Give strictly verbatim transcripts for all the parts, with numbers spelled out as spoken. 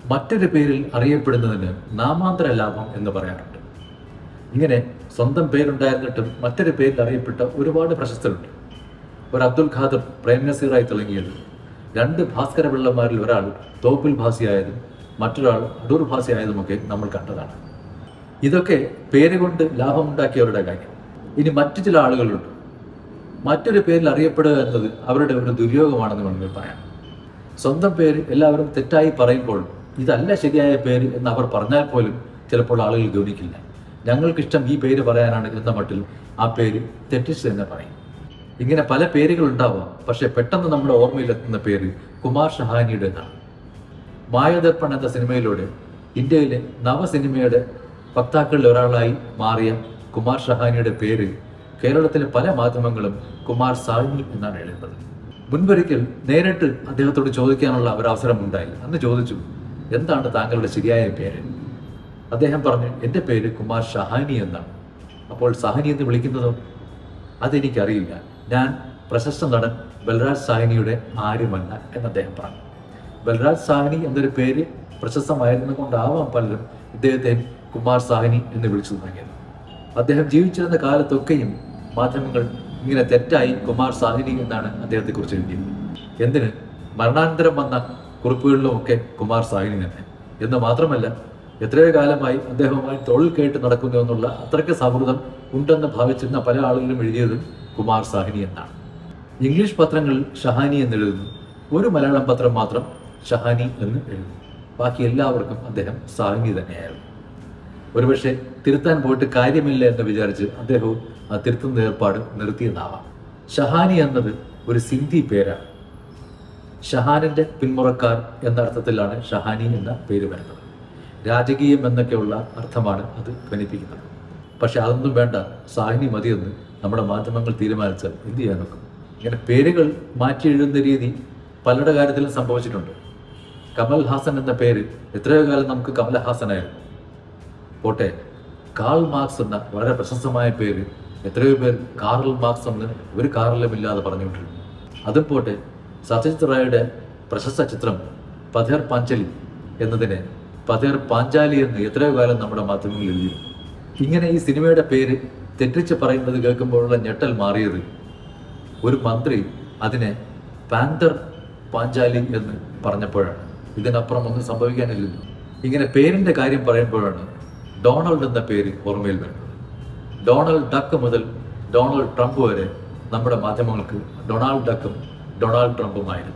മറ്റൊരു പേരിൽ അറിയപ്പെടുന്നതിന് നാമാന്തര ലാഭം എന്ന് പറയാറുണ്ട്. ഇങ്ങനെ സ്വന്തം പേരുണ്ടായിരുന്നിട്ടും മറ്റൊരു പേരിൽ അറിയപ്പെട്ട ഒരുപാട് പ്രശസ്തരുണ്ട്. ഒരു അബ്ദുൽ ഖാദർ പ്രേം നസീറായി തിളങ്ങിയത്, രണ്ട് ഭാസ്കര പിള്ളമാരിൽ ഒരാൾ തോപ്പിൽ ഭാസിയായതും മറ്റൊരാൾ അടൂർ ഭാസിയായതുമൊക്കെ നമ്മൾ കണ്ടതാണ്. ഇതൊക്കെ പേരുകൊണ്ട് ലാഭമുണ്ടാക്കിയവരുടെ കാര്യം. ഇനി മറ്റു ചില ആളുകളുണ്ട്, മറ്റൊരു പേരിൽ അറിയപ്പെടുക എന്നത് അവരുടെ ഒരു ദുര്യോഗമാണെന്ന് വേണമെങ്കിൽ പറയാം. സ്വന്തം പേര് എല്ലാവരും തെറ്റായി പറയുമ്പോൾ ഇതല്ല ശരിയായ പേര് എന്ന് അവർ പറഞ്ഞാൽ പോലും ചിലപ്പോൾ ആളുകൾ ഗൗനിക്കില്ല. ഞങ്ങൾക്കിഷ്ടം ഈ പേര് പറയാനാണ് എന്ന മട്ടിൽ ആ പേര് തെറ്റിച്ച് തന്നെ പറയും. ഇങ്ങനെ പല പേരുകൾ ഉണ്ടാവാം. പക്ഷെ പെട്ടെന്ന് നമ്മുടെ ഓർമ്മയിലെത്തുന്ന പേര് കുമാർ ഷഹാനിയുടേതാണ്. മായദർപ്പൺ എന്ന സിനിമയിലൂടെ ഇന്ത്യയിലെ നവ സിനിമയുടെ വക്താക്കളിൽ ഒരാളായി മാറിയ കുമാർ ഷഹാനിയുടെ പേര് കേരളത്തിലെ പല മാധ്യമങ്ങളും കുമാർ സാഹ്നി എന്നാണ് എഴുതുന്നത്. മുൻപൊരിക്കൽ നേരിട്ട് അദ്ദേഹത്തോട് ചോദിക്കാനുള്ള ഒരവസരം ഉണ്ടായി. അന്ന് ചോദിച്ചു, എന്താണ് താങ്കളുടെ ശരിയായ പേര്? അദ്ദേഹം പറഞ്ഞു, എൻ്റെ പേര് കുമാർ ഷഹാനി എന്നാണ്. അപ്പോൾ സാഹ്നി എന്ന് വിളിക്കുന്നതോ? അതെനിക്കറിയില്ല, ഞാൻ പ്രശസ്ത നടൻ ബൽരാജ് സാഹ്നിയുടെ ആരുമല്ല എന്ന് അദ്ദേഹം പറഞ്ഞു. ബൽരാജ് സാഹ്നി എന്നൊരു പേര് പ്രശസ്തമായിരുന്നു കൊണ്ടാവാം പലരും ഇദ്ദേഹത്തെ കുമാർ സാഹ്നി എന്ന് വിളിച്ചു തുടങ്ങിയത്. അദ്ദേഹം ജീവിച്ചിരുന്ന കാലത്തൊക്കെയും മാധ്യമങ്ങൾ ഇങ്ങനെ തെറ്റായി കുമാർ സാഹ്നി എന്നാണ് അദ്ദേഹത്തെക്കുറിച്ച് എഴുതിയത്. എന്തിന്, മരണാനന്തരം വന്ന കുറിപ്പുകളിലുമൊക്കെ കുമാർ സാഹ്നി തന്നെ എന്ന് മാത്രമല്ല, എത്രയോ കാലമായി അദ്ദേഹവുമായി തൊഴിൽ കേട്ട് നടക്കുന്നു എന്നുള്ള അത്രയ്ക്ക് സൗഹൃദം ഉണ്ടെന്ന് ഭാവിച്ചിരുന്ന പല ആളുകളും എഴുതിയതും കുമാർ സാഹ്നി എന്നാണ്. ഇംഗ്ലീഷ് പത്രങ്ങളിൽ ഷഹാനി എന്ന് എഴുതുന്നു, ഒരു മലയാളം പത്രം മാത്രം ഷഹാനി എന്ന് എഴുതുന്നു. ബാക്കി എല്ലാവർക്കും അദ്ദേഹം സാഹ്നി തന്നെയായിരുന്നു. ഒരുപക്ഷെ തിരുത്താൻ പോയിട്ട് കാര്യമില്ല എന്ന് വിചാരിച്ച് അദ്ദേഹവും ആ തിരുത്തുന്ന ഏർപ്പാട് നിർത്തിയെന്നാവാം. ഷഹാനി എന്നത് ഒരു സിന്ധി പേരാണ്. ഷഹാനിന്റെ പിന്മുറക്കാർ എന്ന അർത്ഥത്തിലാണ് ഷഹാനി എന്ന പേര് വരുന്നത്. രാജകീയം എന്നൊക്കെയുള്ള അർത്ഥമാണ് അത് ധ്വനിപ്പിക്കുന്നത്. പക്ഷെ അതൊന്നും വേണ്ട, സാഹ്നി മതിയെന്ന് നമ്മുടെ മാധ്യമങ്ങൾ തീരുമാനിച്ചാൽ എന്ത് ചെയ്യാൻ നോക്കും? ഇങ്ങനെ പേരുകൾ മാറ്റി എഴുതുന്ന രീതി പലരുടെ കാര്യത്തിലും സംഭവിച്ചിട്ടുണ്ട്. കമൽ ഹാസൻ എന്ന പേര് എത്രയോ കാലം നമുക്ക് കമലഹാസനായിരുന്നു. പോട്ടെ, കാൾ മാർക്സ് എന്ന വളരെ പ്രശസ്തമായ പേര് എത്രയോ പേർ കാറൽ മാർക്സ് എന്ന് ഒരു കാറിലും ഇല്ലാതെ പറഞ്ഞുകൊണ്ടിരുന്നു. അതും പോട്ടെ, സത്യജിത് റായുടെ പ്രശസ്ത ചിത്രം പഥേർ പാഞ്ചാലി എന്നതിനെ പഥേർ പാഞ്ചാലി എന്ന് എത്രയോ കാലം നമ്മുടെ മാധ്യമങ്ങളിൽ എഴുതിയിരുന്നു. ഇങ്ങനെ ഈ സിനിമയുടെ പേര് തെറ്റിച്ച് പറയുന്നത് കേൾക്കുമ്പോഴുള്ള ഞെട്ടൽ മാറിയത് ഒരു മന്ത്രി അതിനെ പാന്തർ പാഞ്ചാലി എന്ന് പറഞ്ഞപ്പോഴാണ്. ഇതിനപ്പുറം ഒന്നും സംഭവിക്കാനില്ലല്ലോ. ഇങ്ങനെ പേരിൻ്റെ കാര്യം പറയുമ്പോഴാണ് ഡൊണാൾഡ് എന്ന പേര് ഓർമ്മയിൽ വരുന്നത്. ഡൊണാൾഡ് ഡക്ക് മുതൽ ഡൊണാൾഡ് ട്രംപ് വരെ നമ്മുടെ മാധ്യമങ്ങൾക്ക് ഡൊണാൾഡ് ഡക്കും ഡൊണാൾഡ് ട്രംപുമായിരുന്നു.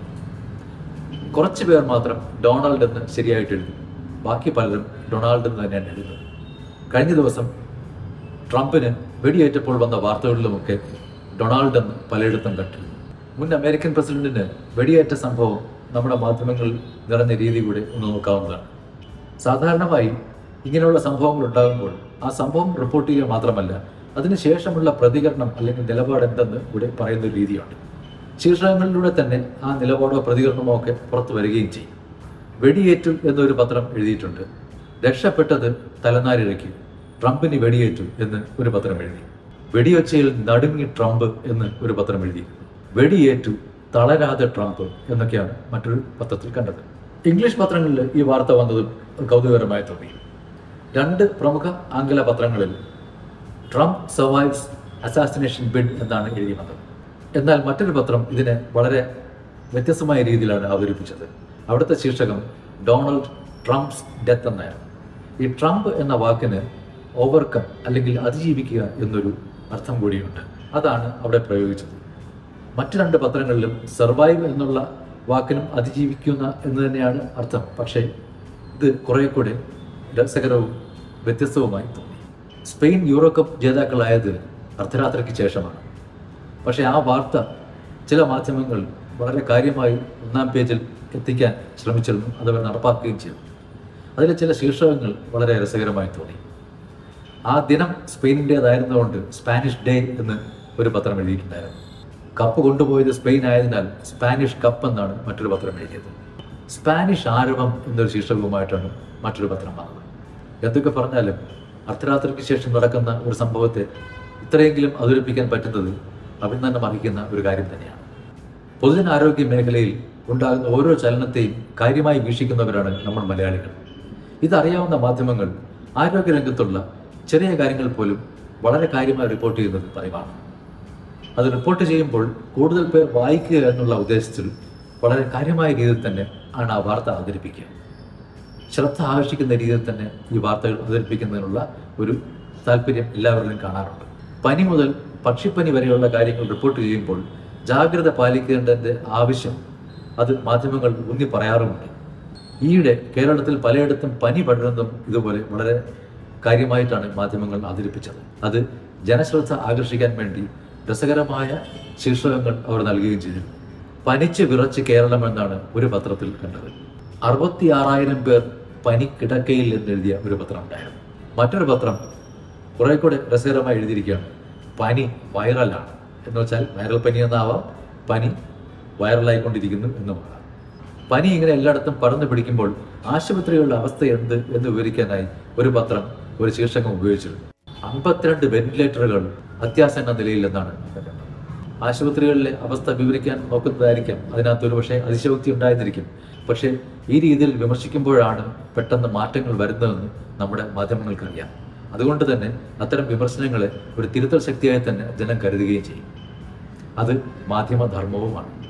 കുറച്ച് പേർ മാത്രം ഡൊണാൾഡ് എന്ന് ശരിയായിട്ട് എഴുതി, ബാക്കി പലരും ഡൊണാൾഡ് എന്ന് തന്നെയാണ് എഴുതുന്നത്. കഴിഞ്ഞ ദിവസം ട്രംപിന് വെടിയേറ്റപ്പോൾ വന്ന വാർത്തകളിലുമൊക്കെ ഡൊണാൾഡ് എന്ന് പലയിടത്തും കണ്ടിരുന്നു. മുൻ അമേരിക്കൻ പ്രസിഡന്റിന് വെടിയേറ്റ സംഭവം നമ്മുടെ മാധ്യമങ്ങളിൽ നിറഞ്ഞ രീതി കൂടെ ഒന്ന് നോക്കാവുന്നതാണ്. സാധാരണമായി ഇങ്ങനെയുള്ള സംഭവങ്ങൾ ഉണ്ടാകുമ്പോൾ ആ സംഭവം റിപ്പോർട്ട് ചെയ്യുക മാത്രമല്ല, അതിനുശേഷമുള്ള പ്രതികരണം അല്ലെങ്കിൽ നിലപാട് എന്തെന്ന് കൂടെ പറയുന്ന ഒരു രീതിയുണ്ട്. ശീർഷകങ്ങളിലൂടെ തന്നെ ആ നിലപാടോ പ്രതികരണമോ ഒക്കെ പുറത്തു വരികയും ചെയ്യും. വെടിയേറ്റു എന്നൊരു പത്രം എഴുതിയിട്ടുണ്ട്, രക്ഷപ്പെട്ടത് തലനാരിഴയ്ക്ക്, ട്രംപിന് വെടിയേറ്റു എന്ന് ഒരു പത്രം എഴുതി. വെടിയൊച്ചയിൽ നടുങ്ങി ട്രംപ് എന്ന് ഒരു പത്രം എഴുതിയിരുന്നു. വെടിയേറ്റു തളരാതെ ട്രംപ് എന്നൊക്കെയാണ് മറ്റൊരു പത്രത്തിൽ കണ്ടത്. ഇംഗ്ലീഷ് പത്രങ്ങളിൽ ഈ വാർത്ത വന്നതും കൗതുകകരമായി തോന്നി. രണ്ട് പ്രമുഖ ആംഗല പത്രങ്ങളിൽ ട്രംപ് സർവൈവ്സ് അസാസിനേഷൻ ബിഡ് എന്നാണ് എഴുതി വന്നത്. എന്നാൽ മറ്റൊരു പത്രം ഇതിനെ വളരെ വ്യത്യസ്തമായ രീതിയിലാണ് അവതരിപ്പിച്ചത്. അവിടുത്തെ ശീർഷകം ഡൊണാൾഡ് ട്രംപ്സ് ഡെത്ത് എന്നായിരുന്നു. ഈ ട്രംപ് എന്ന വാക്കിന് ഓവർകം അല്ലെങ്കിൽ അതിജീവിക്കുക എന്നൊരു അർത്ഥം കൂടിയുണ്ട്. അതാണ് അവിടെ പ്രയോഗിച്ചത്. മറ്റു രണ്ട് പത്രങ്ങളിലും സർവൈവ് എന്നുള്ള വാക്കിനും അതിജീവിക്കുന്ന എന്ന് തന്നെയാണ് അർത്ഥം. പക്ഷേ ഇത് കുറേ കൂടെ രസകരവും വ്യത്യസ്തവുമായി തോന്നി. സ്പെയിൻ യൂറോ കപ്പ് ജേതാക്കളായത് അർദ്ധരാത്രിക്ക് ശേഷമാണ്. പക്ഷേ ആ വാർത്ത ചില മാധ്യമങ്ങൾ വളരെ കാര്യമായി ഒന്നാം പേജിൽ എത്തിക്കാൻ ശ്രമിച്ചിരുന്നു, അതവർ നടപ്പാക്കുകയും ചെയ്തു. അതിലെ ചില ശീർഷകങ്ങൾ വളരെ രസകരമായി തോന്നി. ആ ദിനം സ്പെയിനിൻ്റേതായിരുന്നുകൊണ്ട് സ്പാനിഷ് ഡേ എന്ന് ഒരു പത്രം എഴുതിയിട്ടുണ്ടായിരുന്നു. കപ്പ് കൊണ്ടുപോയത് സ്പെയിൻ ആയതിനാൽ സ്പാനിഷ് കപ്പ് എന്നാണ് മറ്റൊരു പത്രം എഴുതിയത്. സ്പാനിഷ് ആരവം എന്നൊരു ശീർഷകവുമായിട്ടാണ് മറ്റൊരു പത്രം വന്നത്. എന്തൊക്കെ പറഞ്ഞാലും അർദ്ധരാത്രിക്ക് ശേഷം നടക്കുന്ന ഒരു സംഭവത്തെ ഇത്രയെങ്കിലും അവതരിപ്പിക്കാൻ പറ്റുന്നത് അഭിനന്ദനം അർഹിക്കുന്ന ഒരു കാര്യം തന്നെയാണ്. പൊതുജനാരോഗ്യ മേഖലയിൽ ഉണ്ടാകുന്ന ഓരോ ചലനത്തെയും കാര്യമായി വീക്ഷിക്കുന്നവരാണ് നമ്മൾ മലയാളികൾ. ഇതറിയാവുന്ന മാധ്യമങ്ങൾ ആരോഗ്യരംഗത്തുള്ള ചെറിയ കാര്യങ്ങൾ പോലും വളരെ കാര്യമായി റിപ്പോർട്ട് ചെയ്യുന്നത് പതിവാണ്. അത് റിപ്പോർട്ട് ചെയ്യുമ്പോൾ കൂടുതൽ പേർ വായിക്കുക എന്നുള്ള ഉദ്ദേശത്തിൽ വളരെ കാര്യമായ രീതിയിൽ തന്നെ ആണ് ആ വാർത്ത അവതരിപ്പിക്കുക. ശ്രദ്ധ ആകർഷിക്കുന്ന രീതിയിൽ തന്നെ ഈ വാർത്തകൾ അവതരിപ്പിക്കുന്നതിനുള്ള ഒരു താല്പര്യം എല്ലാവരിലും കാണാറുണ്ട്. പനി മുതൽ പക്ഷിപ്പനി വരെയുള്ള കാര്യങ്ങൾ റിപ്പോർട്ട് ചെയ്യുമ്പോൾ ജാഗ്രത പാലിക്കേണ്ടതിൻ്റെ ആവശ്യം അത് മാധ്യമങ്ങൾ ഊന്നി പറയാറുമുണ്ട്. ഈയിടെ കേരളത്തിൽ പലയിടത്തും പനി പടരുന്നതും ഇതുപോലെ വളരെ കാര്യമായിട്ടാണ് മാധ്യമങ്ങൾ അവതരിപ്പിച്ചത്. അത് ജനശ്രദ്ധ ആകർഷിക്കാൻ വേണ്ടി രസകരമായ ശീർഷകങ്ങൾ അവർ നൽകുകയും ചെയ്തു. പനിച്ച് വിറച്ച് കേരളം എന്നാണ് ഒരു പത്രത്തിൽ കണ്ടത്. അറുപത്തി ആറായിരം പേർ പനി കിടക്കയിൽ എന്നെഴുതിയ ഒരു പത്രം ഉണ്ടായിരുന്നു. മറ്റൊരു പത്രം കുറെ കൂടെ രസകരമായി എഴുതിയിരിക്കുകയാണ്, പനി വൈറലാണ് എന്ന് വെച്ചാൽ വൈറൽ പനി എന്നാവാം, പനി വൈറലായിക്കൊണ്ടിരിക്കുന്നു എന്നുമാണ്. പനി ഇങ്ങനെ എല്ലായിടത്തും പടർന്നു പിടിക്കുമ്പോൾ ആശുപത്രികളുടെ അവസ്ഥ എന്ത് എന്ന് വിവരിക്കാനായി ഒരു പത്രം ഒരു ശീർഷകം ഉപയോഗിച്ചിരുന്നു. അമ്പത്തിരണ്ട് വെന്റിലേറ്ററുകൾ അത്യാസന്ന നിലയിലെന്നാണ് കണ്ടത്. ആശുപത്രികളിലെ അവസ്ഥ വിവരിക്കാൻ നോക്കുന്നതായിരിക്കാം അതിനകത്ത് ഒരു പക്ഷേ അതിശയോക്തി ഉണ്ടായിരുന്നിരിക്കും. പക്ഷേ ഈ രീതിയിൽ വിമർശിക്കുമ്പോഴാണ് പെട്ടെന്ന് മാറ്റങ്ങൾ വരുന്നതെന്ന് നമ്മുടെ മാധ്യമങ്ങൾക്കറിയാം. അതുകൊണ്ട് തന്നെ അത്തരം വിമർശനങ്ങളെ ഒരു തിരുത്തൽ ശക്തിയായി തന്നെ ജനം കരുതുകയും ചെയ്യും. അത് മാധ്യമധർമ്മവുമാണ്.